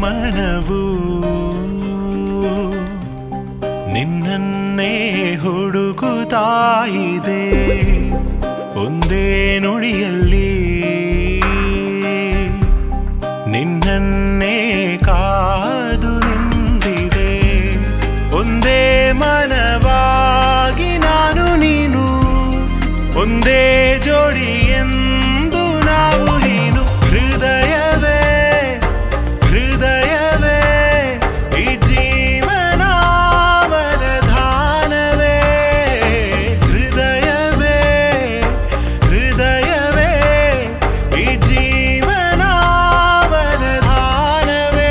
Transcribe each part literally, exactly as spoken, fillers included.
ಮನವು ನಿನ್ನನ್ನೇ ಹುಡುಕುತ್ತಾ ಇದೆ ಒಂದೇ ನುಡಿಯಲ್ಲಿ ನಿನ್ನನ್ನೇ ಕಾದು ನಿಂತಿದೆ ಒಂದೇ ಮನವಾಗಿ ನಾನು ನೀನು ಒಂದೇ ಜೋಡಿ ಎಂದು ನಾವು ನೀನು ಹೃದಯವೇ ಹೃದಯವೇ ಈ ಜೀವನ ವರದಾನವೇ ಹೃದಯವೇ ಹೃದಯವೇ ಈ ಜೀವನ ವರದಾನವೇ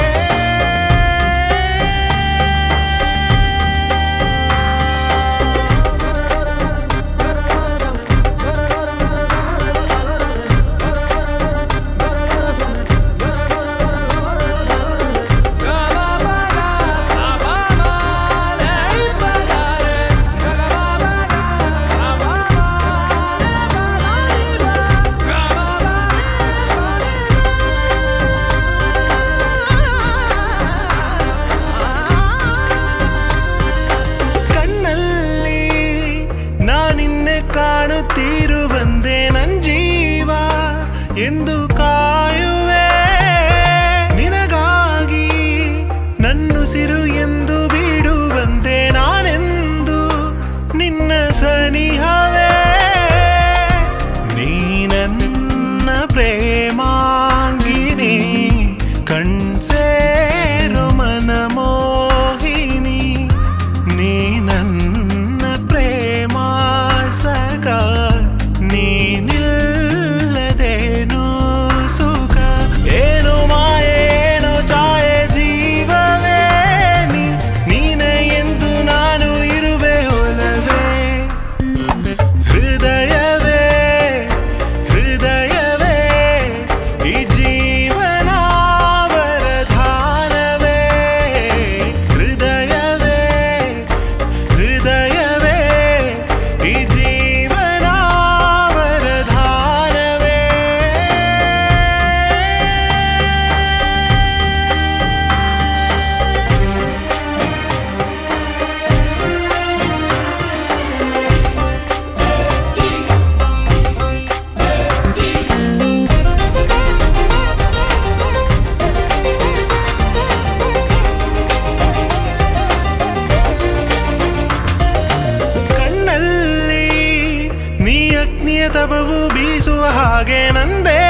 ಕಾಣುತ್ತಿರುವಂತೆ ನನ್ ಜೀವ ಎಂದು ಕಾಯುವೆ ನಿನಗಾಗಿ ನನ್ನುಸಿರು ಎಂದು ಬಿಡುವಂತೆ ನಾನೆಂದು ನಿನ್ನ ಸನಿಹವೇ ನೀ ನನ್ನ ಪ್ರೇಮಾಂಗಿನಿ ಕಣ್ಸೇರು ಮನಮೋಹಿನಿ ನೀ ನನ್ನ ಪ್ರೇಮ ನೀನಿಲ್ಲದೇನು ಸುಖ ಏನೋ ಮಾಯೆ ಏನೋ ಛಾಯೆ ಜೀವವೇ ನೀ ನೀನೆ ಎಂದು ನಾನು ಇರುವೆ ಒಲವೇ ಹೃದಯವೇ ಹೃದಯವೇ ಈ ಜೀವನ ವರದಾನವೇ ಹೃದಯವೇ ಹೃದಯವೇ ಈ ಜೀವನ ವರದಾನವೇ ಕಣ್ಣಲ್ಲಿ ನೀ ಅಗ್ನಿಯ ತಪವು ಬೀಸುವ ಹಾಗೆ ನಂದೇ